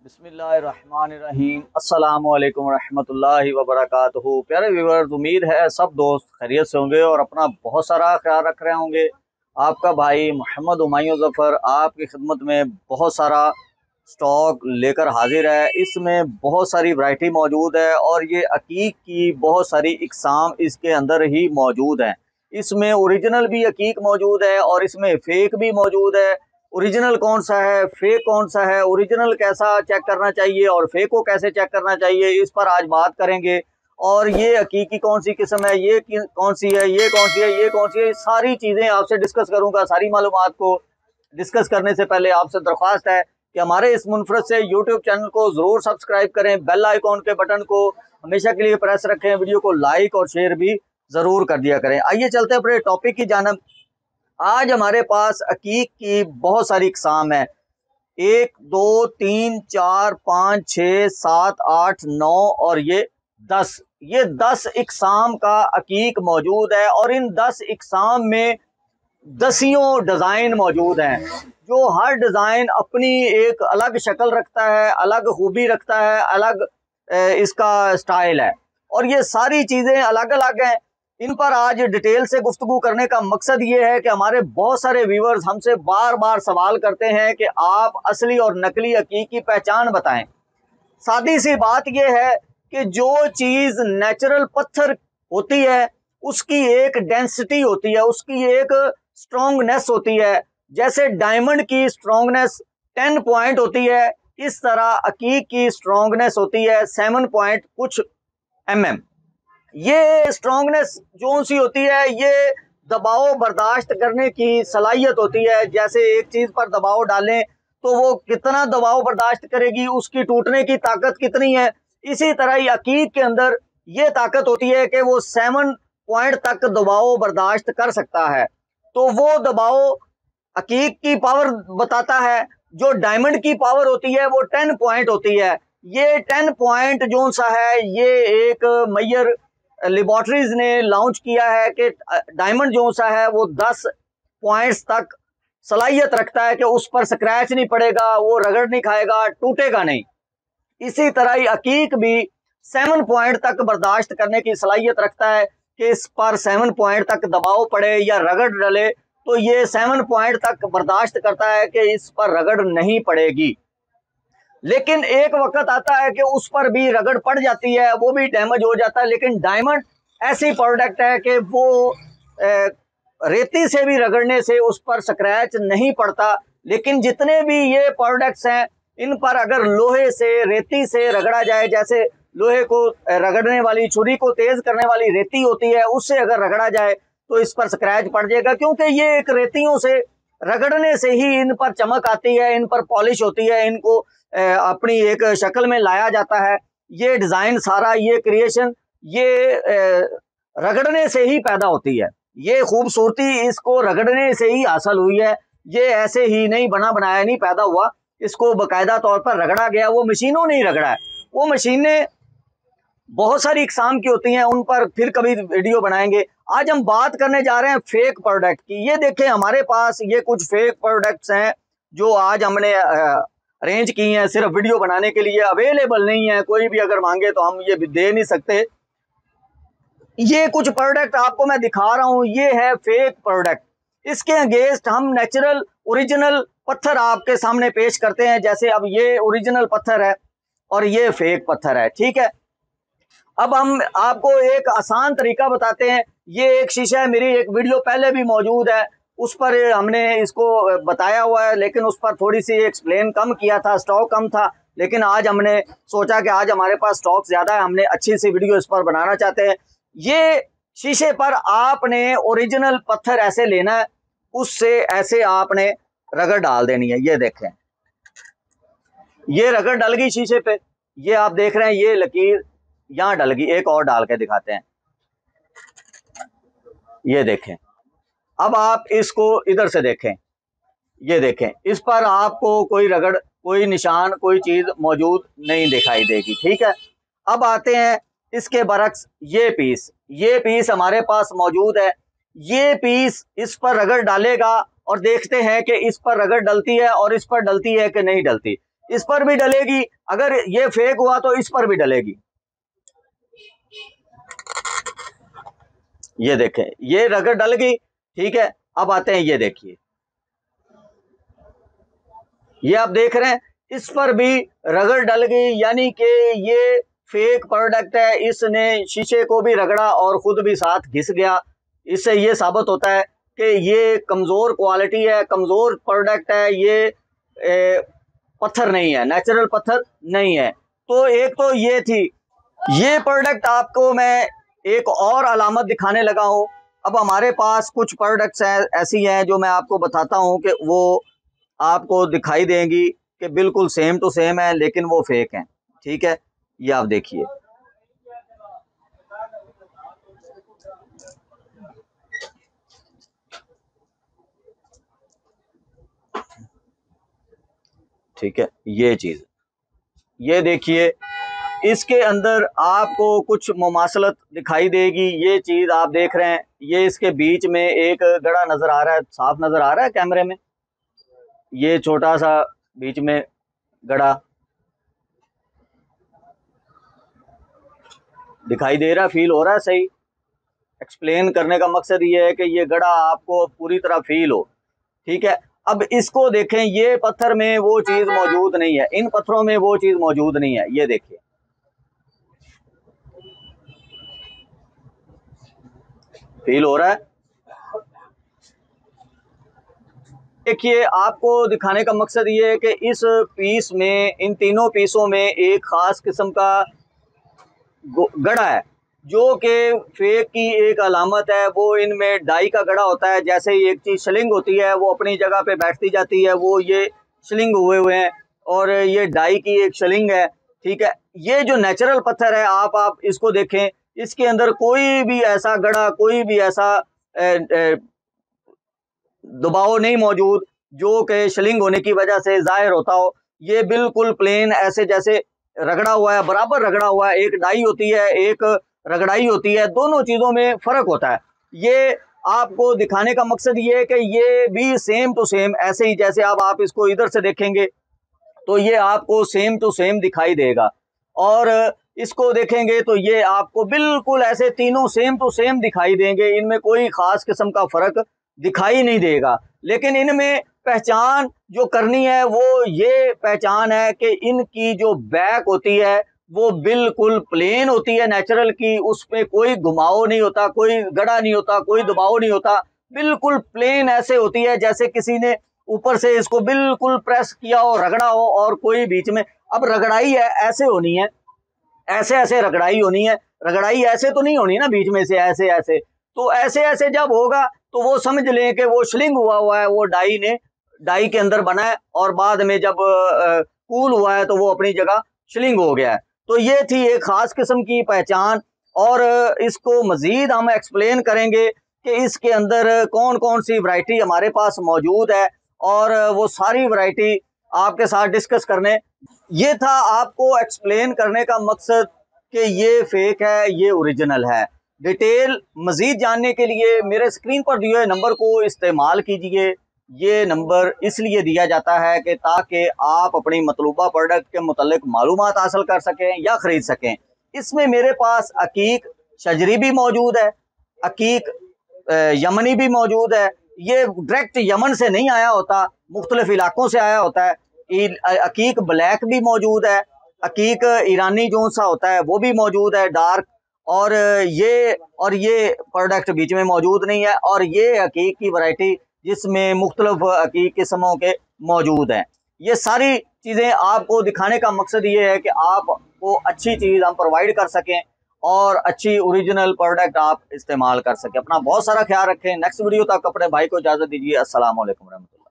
बिस्मिल्लाहिर्रहमानिर्रहीम अस्सलामुअलैकुम रहमतुल्लाहि व बरकातुहू। प्यारे व्यूअर्स, उम्मीद है सब दोस्त खैरियत से होंगे और अपना बहुत सारा ख्याल रख रहे होंगे। आपका भाई मोहम्मद हुमायूं ज़फ़र आपकी खिदमत में बहुत सारा स्टॉक लेकर हाजिर है। इसमें बहुत सारी वैरायटी मौजूद है और ये अकीक की बहुत सारी इकसाम इसके अंदर ही मौजूद हैं। इसमें ओरिजिनल भी अकीक मौजूद है और इसमें फ़ेक भी मौजूद है। ओरिजिनल कौन सा है, फेक कौन सा है, ओरिजिनल कैसा चेक करना चाहिए और फेक को कैसे चेक करना चाहिए, इस पर आज बात करेंगे। और ये हकीकी कौन सी किस्म है, ये कौन सी है, ये कौन सी है, ये कौन सी है, सारी चीज़ें आपसे डिस्कस करूंगा। सारी मालूमात को डिस्कस करने से पहले आपसे दरख्वास्त है कि हमारे इस मुनफरद से यूट्यूब चैनल को ज़रूर सब्सक्राइब करें, बेल आइकॉन के बटन को हमेशा के लिए प्रेस रखें, वीडियो को लाइक और शेयर भी ज़रूर कर दिया करें। आइए चलते हैं अपने टॉपिक की जानब। आज हमारे पास अकीक की बहुत सारी इकसाम है। 1 2 3 4 5 6 7 8 9 और ये 10। ये 10 इकसाम का अकीक मौजूद है और इन 10 इकसाम में दसियों डिज़ाइन मौजूद हैं, जो हर डिज़ाइन अपनी एक अलग शक्ल रखता है, अलग खूबी रखता है, अलग इसका स्टाइल है और ये सारी चीज़ें अलग अलग हैं। इन पर आज डिटेल से गुफ्तगू करने का मकसद ये है कि हमारे बहुत सारे व्यूअर्स हमसे बार बार सवाल करते हैं कि आप असली और नकली अकीक की पहचान बताएं। सादी सी बात यह है कि जो चीज़ नेचुरल पत्थर होती है उसकी एक डेंसिटी होती है, उसकी एक स्ट्रॉन्गनेस होती है। जैसे डायमंड की स्ट्रॉन्गनेस 10 पॉइंट होती है, इस तरह अकीक की स्ट्रॉन्गनेस होती है 7 पॉइंट कुछ mm। ये स्ट्रॉन्गनेस जो सी होती है, ये दबाव बर्दाश्त करने की सलाहियत होती है। जैसे एक चीज़ पर दबाव डालें तो वो कितना दबाव बर्दाश्त करेगी, उसकी टूटने की ताकत कितनी है। इसी तरह ही अकीक के अंदर ये ताकत होती है कि वो 7 पॉइंट तक दबाव बर्दाश्त कर सकता है। तो वो दबाव अकीक की पावर बताता है। जो डायमंड की पावर होती है वो 10 पॉइंट होती है। ये 10 पॉइंट जो सा है, ये एक मैयर लेबॉर्ट्रीज ने लॉन्च किया है कि डायमंड जो सा है वो 10 पॉइंट्स तक सलाहियत रखता है कि उस पर स्क्रैच नहीं पड़ेगा, वो रगड़ नहीं खाएगा, टूटेगा नहीं। इसी तरह ही अकीक भी 7 पॉइंट तक बर्दाश्त करने की सलाहियत रखता है कि इस पर 7 पॉइंट तक दबाव पड़े या रगड़ डले तो ये 7 पॉइंट तक बर्दाश्त करता है कि इस पर रगड़ नहीं पड़ेगी। लेकिन एक वक्त आता है कि उस पर भी रगड़ पड़ जाती है, वो भी डैमेज हो जाता है। लेकिन डायमंड ऐसी प्रोडक्ट है कि वो रेती से भी रगड़ने से उस पर स्क्रैच नहीं पड़ता। लेकिन जितने भी ये प्रोडक्ट्स हैं, इन पर अगर लोहे से, रेती से रगड़ा जाए, जैसे लोहे को रगड़ने वाली, छुरी को तेज करने वाली रेती होती है, उससे अगर रगड़ा जाए तो इस पर स्क्रैच पड़ जाएगा, क्योंकि ये एक रेतियों से रगड़ने से ही इन पर चमक आती है, इन पर पॉलिश होती है, इनको अपनी एक शक्ल में लाया जाता है। ये डिज़ाइन सारा, ये क्रिएशन, ये रगड़ने से ही पैदा होती है। ये खूबसूरती इसको रगड़ने से ही हासिल हुई है। ये ऐसे ही नहीं बना बनाया नहीं पैदा हुआ, इसको बाकायदा तौर पर रगड़ा गया। वो मशीनों ने ही रगड़ा है। वो मशीनें बहुत सारी इकसाम की होती हैं, उन पर फिर कभी वीडियो बनाएंगे। आज हम बात करने जा रहे हैं फेक प्रोडक्ट की। ये देखें, हमारे पास ये कुछ फेक प्रोडक्ट्स हैं जो आज हमने अरेंज की हैं, सिर्फ वीडियो बनाने के लिए, अवेलेबल नहीं है। कोई भी अगर मांगे तो हम ये दे नहीं सकते। ये कुछ प्रोडक्ट आपको मैं दिखा रहा हूँ, ये है फेक प्रोडक्ट। इसके अगेंस्ट हम नेचुरल ओरिजिनल पत्थर आपके सामने पेश करते हैं। जैसे अब ये ओरिजिनल पत्थर है और ये फेक पत्थर है, ठीक है। अब हम आपको एक आसान तरीका बताते हैं। ये एक शीशा है, मेरी एक वीडियो पहले भी मौजूद है, उस पर हमने इसको बताया हुआ है, लेकिन उस पर थोड़ी सी एक्सप्लेन कम किया था, स्टॉक कम था। लेकिन आज हमने सोचा कि आज हमारे पास स्टॉक ज़्यादा है, हमने अच्छी सी वीडियो इस पर बनाना चाहते हैं। ये शीशे पर आपने ओरिजिनल पत्थर ऐसे लेना है, उससे ऐसे आपने रगड़ डाल देनी है। ये देखें, ये रगड़ डल गई शीशे पे, ये आप देख रहे हैं, ये लकीर यहां डल गई। एक और डाल के दिखाते हैं, ये देखें। अब आप इसको इधर से देखें, ये देखें, इस पर आपको कोई रगड़, कोई निशान, कोई चीज मौजूद नहीं दिखाई देगी, ठीक है। अब आते हैं इसके बरक्स, ये पीस हमारे पास मौजूद है। ये पीस इस पर रगड़ डालेगा और देखते हैं कि इस पर रगड़ डलती है और इस पर डलती है कि नहीं डलती। इस पर भी डलेगी, अगर ये फेक हुआ तो इस पर भी डलेगी। ये देखें, ये रगड़ डल गई, ठीक है। अब आते हैं, ये देखिए, ये आप देख रहे हैं, इस पर भी रगड़ डल गई, यानी कि ये फेक प्रोडक्ट है। इसने शीशे को भी रगड़ा और खुद भी साथ घिस गया। इससे ये साबित होता है कि ये कमजोर क्वालिटी है, कमजोर प्रोडक्ट है, ये पत्थर नहीं है, नेचुरल पत्थर नहीं है। तो एक तो ये थी। ये प्रोडक्ट आपको मैं एक और अलामत दिखाने लगा हूं। अब हमारे पास कुछ प्रोडक्ट्स ऐसी हैं जो मैं आपको बताता हूं कि वो आपको दिखाई देंगी कि बिल्कुल सेम टू सेम है, लेकिन वो फेक हैं, ठीक है। ये आप देखिए, ठीक है। ये चीज, ये देखिए, इसके अंदर आपको कुछ मुमासलत दिखाई देगी। ये चीज आप देख रहे हैं, ये इसके बीच में एक गड़ा नजर आ रहा है, साफ नजर आ रहा है कैमरे में, ये छोटा सा बीच में गड़ा दिखाई दे रहा है, फील हो रहा है सही। एक्सप्लेन करने का मकसद ये है कि ये गड़ा आपको पूरी तरह फील हो, ठीक है। अब इसको देखें, ये पत्थर में वो चीज मौजूद नहीं है, इन पत्थरों में वो चीज मौजूद नहीं है। ये देखिए, फील हो रहा है। देखिए, आपको दिखाने का मकसद ये है कि इस पीस में, इन तीनों पीसों में एक खास किस्म का गड़ा है, जो कि फेक की एक अलामत है। वो इनमें डाई का गड़ा होता है। जैसे ही एक चीज स्लिंग होती है, वो अपनी जगह पे बैठती जाती है, वो ये स्लिंग हुए हुए हैं, और ये डाई की एक स्लिंग है, ठीक है। ये जो नेचुरल पत्थर है, आप इसको देखें, इसके अंदर कोई भी ऐसा गड़ा, कोई भी ऐसा दबाव नहीं मौजूद जो कि स्लिंग होने की वजह से जाहिर होता हो। ये बिल्कुल प्लेन, ऐसे जैसे रगड़ा हुआ है, बराबर रगड़ा हुआ है। एक डाई होती है, एक रगड़ाई होती है, दोनों चीजों में फर्क होता है। ये आपको दिखाने का मकसद ये है कि ये भी सेम टू सेम, ऐसे ही जैसे आप इसको इधर से देखेंगे तो ये आपको सेम टू सेम दिखाई देगा, और इसको देखेंगे तो ये आपको बिल्कुल ऐसे तीनों सेम टू सेम दिखाई देंगे। इनमें कोई खास किस्म का फर्क दिखाई नहीं देगा। लेकिन इनमें पहचान जो करनी है, वो ये पहचान है कि इनकी जो बैक होती है वो बिल्कुल प्लेन होती है, नेचुरल की। उसमें कोई घुमाव नहीं होता, कोई गड़ा नहीं होता, कोई दबाव नहीं होता, बिल्कुल प्लेन ऐसे होती है जैसे किसी ने ऊपर से इसको बिल्कुल प्रेस किया हो, रगड़ा हो, और कोई बीच में। अब रगड़ाई है, ऐसे होनी है, ऐसे ऐसे रगड़ाई होनी है। रगड़ाई ऐसे तो नहीं होनी ना, बीच में से ऐसे ऐसे। तो ऐसे ऐसे जब होगा तो वो समझ लें कि वो स्लिंग हुआ है, वो डाई के अंदर बना है, और बाद में जब कूल हुआ है तो वो अपनी जगह स्लिंग हो गया है। तो ये थी एक खास किस्म की पहचान, और इसको मजीद हम एक्सप्लेन करेंगे कि इसके अंदर कौन कौन सी वैरायटी हमारे पास मौजूद है, और वो सारी वैरायटी आपके साथ डिस्कस करने। ये था आपको एक्सप्लेन करने का मकसद कि ये फेक है, ये ओरिजिनल है। डिटेल मजीद जानने के लिए मेरे स्क्रीन पर दिए हुए नंबर को इस्तेमाल कीजिए। ये नंबर इसलिए दिया जाता है कि ताकि आप अपनी मतलूबा प्रोडक्ट के मुतल्लिक मालूमात हासिल कर सकें या ख़रीद सकें। इसमें मेरे पास अकीक शजरी भी मौजूद है, अकीक यमनी भी मौजूद है। ये डायरेक्ट यमन से नहीं आया होता, मुख्तलिफ इलाकों से आया होता है। अकीक ब्लैक भी मौजूद है, अकीक ईरानी जो सा होता है वो भी मौजूद है, डार्क। और ये प्रोडक्ट बीच में मौजूद नहीं है, और ये अकीक की वैरायटी जिसमें मुख्तलिफ अकीक किस्मों के मौजूद हैं। ये सारी चीज़ें आपको दिखाने का मकसद ये है कि आपको अच्छी चीज़ हम प्रोवाइड कर सकें, और अच्छी ओरिजिनल प्रोडक्ट आप इस्तेमाल कर सकें। अपना बहुत सारा ख्याल रखें। नेक्स्ट वीडियो तक अपने भाई को इजाज़त दीजिए। अस्सलाम वालेकुम रहमतुल्लाह।